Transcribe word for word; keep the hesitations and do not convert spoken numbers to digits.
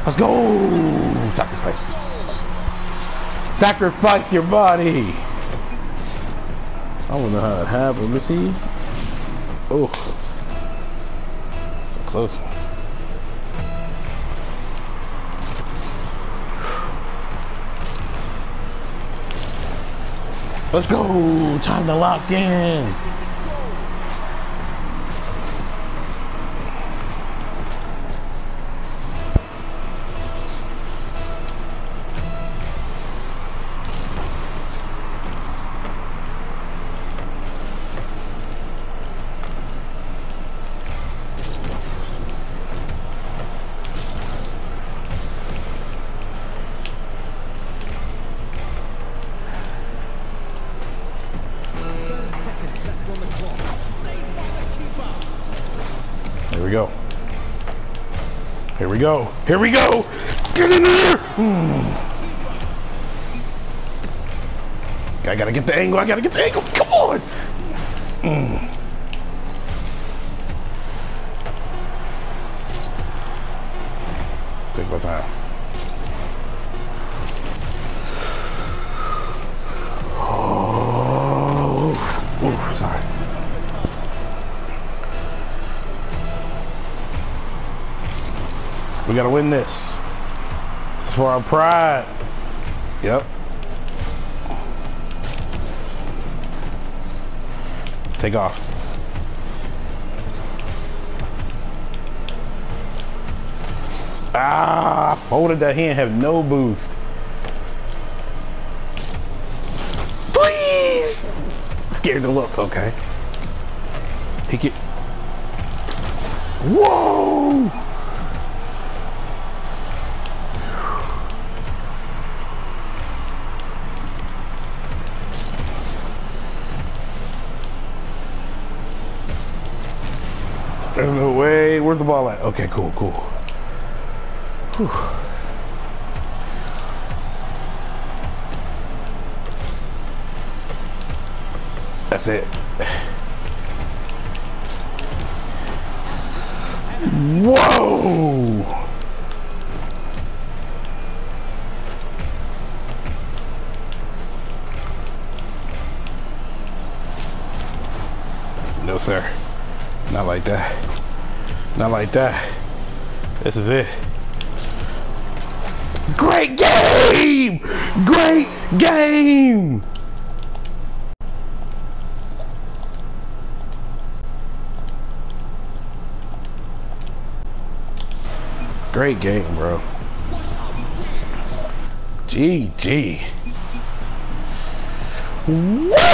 Let's go! Sacrifice. Sacrifice your body! I don't know how that happened. Let me see. Oh. So close. Let's go! Time to lock in! Here we go. Here we go. Here we go. Get in there. Mm. I gotta get the angle. I gotta get the angle. Come on. Mm. Take my time. Oh. Ooh, sorry. We gotta win this. It's for our pride. Yep. Take off. Ah, folded that hand, have no boost. Please! Scared to look, okay. Pick it. Whoa! There's no way. Where's the ball at? Okay, cool, cool. Whew. That's it. Whoa! No, sir. Not like that. Not like that. This is it. Great game! Great game! Great game, bro. G G. What?